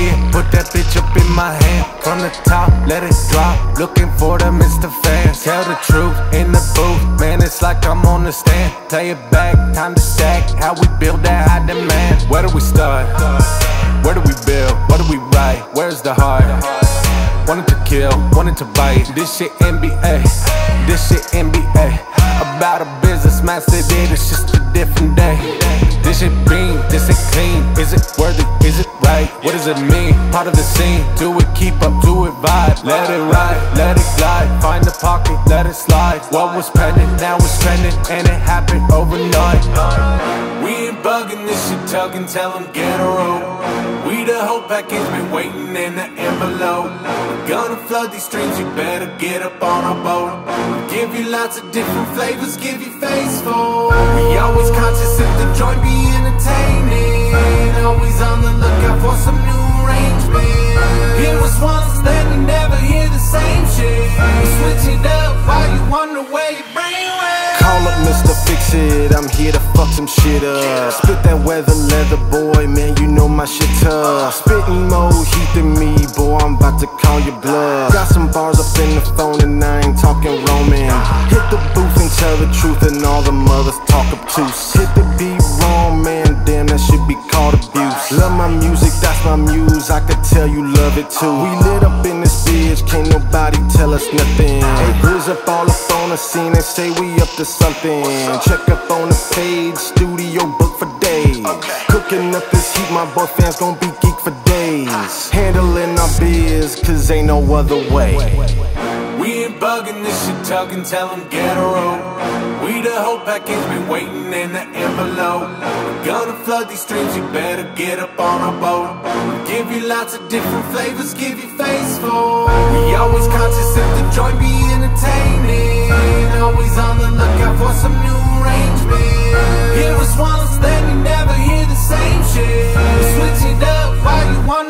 it, put that bitch up in my hand. From the top, let it drop, looking for the Mr. Fans. Tell the truth in the booth, man, it's like I'm on the stand. Play it back, time to stack, how we build that high demand. Where do we start? Where do we build? What do we write? Where's the heart? Wanted to kill, wanted to bite. This shit NBA, this shit NBA. About a business master did, it's just a different day. This shit beam, this shit clean. Is it worthy, is it right? What does it mean? Part of the scene, do it, keep up, do it, vibe. Let it ride, let it glide. Find the pocket, let it slide. What was pending, now it's trending, and it happened overnight. We ain't bugging, this shit tugging, tell them get a rope. We the whole package, been waiting in the envelope. We're gonna flood these streets, you better get up on our boat. We'll give you lots of different flavors, give you face for. We always conscious if the joint be entertaining. Always on the lookout for some new arrangement. Hear us once, then you never hear the same shit. We switch it up while you wonder where your brain went. Call up Mr. Fix It, I'm here to fuck some shit up. Spit that weather leather, boy, man, you know my shit tough. Spitting more heat than me, boy, I'm about to call your bluff. Got some bars up in the phone and I ain't talking Roman. Hit the booth and tell the truth and all the mothers talk obtuse. Hit the beat wrong, man, damn, that should be called abuse. Love my music, that's my muse, I could tell you love it too. We lit up in this bitch, can't nobody tell us nothing. Hey, Grizz up all up on the scene and say we up to something. Check up on the page, studio book for days. Cooking up this heat, my boy fans gon' be geek for days. Handling our biz, cause ain't no other way. We ain't bugging, this shit tugging, tell them get a rope. We the whole package, been waiting in the envelope. We're gonna flood these streets, you better get up on our boat. We'll give you lots of different flavors, give you face for. We always conscious if the joint be entertaining. Always on the lookout for some new arrangement. Hear us once, then you never hear the same shit. We switch it up while you want